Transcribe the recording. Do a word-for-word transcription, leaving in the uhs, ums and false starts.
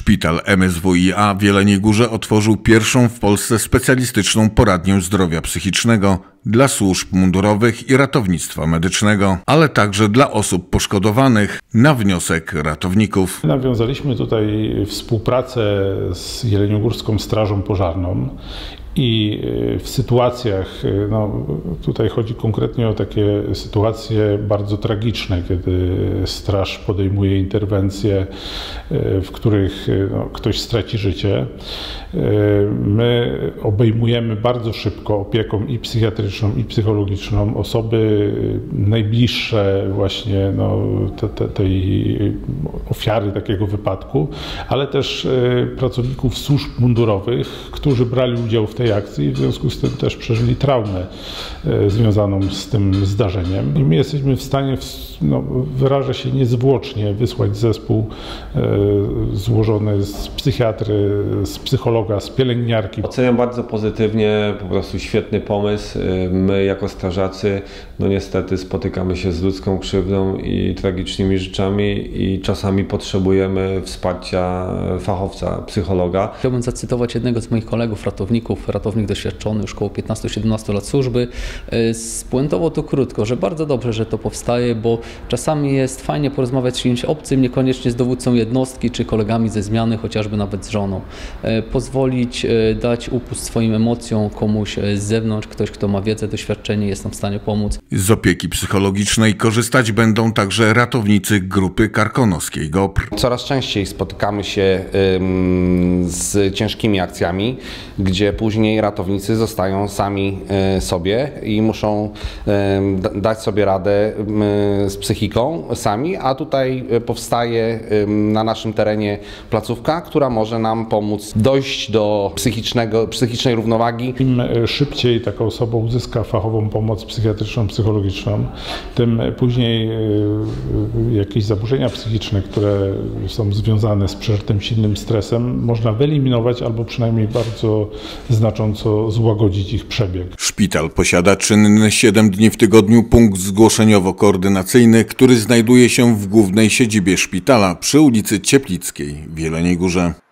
Szpital M S W i A w Jeleniej Górze otworzył pierwszą w Polsce specjalistyczną poradnię zdrowia psychicznego dla służb mundurowych i ratownictwa medycznego, ale także dla osób poszkodowanych na wniosek ratowników. Nawiązaliśmy tutaj współpracę z Jeleniogórską Strażą Pożarną i w sytuacjach, no tutaj chodzi konkretnie o takie sytuacje bardzo tragiczne, kiedy straż podejmuje interwencje, w których no, ktoś straci życie. My obejmujemy bardzo szybko opieką i psychiatryczną, i psychologiczną osoby najbliższe właśnie no, te, te, tej ofiary takiego wypadku, ale też pracowników służb mundurowych, którzy brali udział w tej akcji i w związku z tym też przeżyli traumę związaną z tym zdarzeniem. I my jesteśmy w stanie, no, wyrażę się niezwłocznie, wysłać zespół złożony z psychiatry, z psychologa, z pielęgniarki. Oceniam bardzo pozytywnie, po prostu świetny pomysł. My jako strażacy, no niestety spotykamy się z ludzką krzywdą i tragicznymi rzeczami i czasami potrzebujemy wsparcia fachowca, psychologa. Chciałbym zacytować jednego z moich kolegów, ratowników, ratownik doświadczony, już około piętnastu siedemnastu lat służby. Spuentował to krótko, że bardzo dobrze, że to powstaje, bo czasami jest fajnie porozmawiać z kimś obcym, niekoniecznie z dowódcą jednostki, czy kolegami ze zmiany, chociażby nawet z żoną. Pozwolić dać upust swoim emocjom komuś z zewnątrz, ktoś, kto ma wiedzę, doświadczenie, jest nam w stanie pomóc. Z opieki psychologicznej korzystać będą także ratownicy grupy karkonoskiej G O P R. Coraz częściej spotykamy się ym, z ciężkimi akcjami, gdzie później ratownicy zostają sami y, sobie i muszą y, dać sobie radę y, z psychiką sami, a tutaj powstaje y, na naszym terenie placówka, która może nam pomóc dojść do psychicznego, psychicznej równowagi. Im szybciej taka osoba uzyska fachową pomoc psychiatryczną, psychologiczną, tym później jakieś zaburzenia psychiczne, które są związane z przeżytym silnym stresem, można wyeliminować albo przynajmniej bardzo znacząco złagodzić ich przebieg. Szpital posiada czynny siedem dni w tygodniu punkt zgłoszeniowo-koordynacyjny, który znajduje się w głównej siedzibie szpitala przy ulicy Cieplickiej w Jeleniej Górze.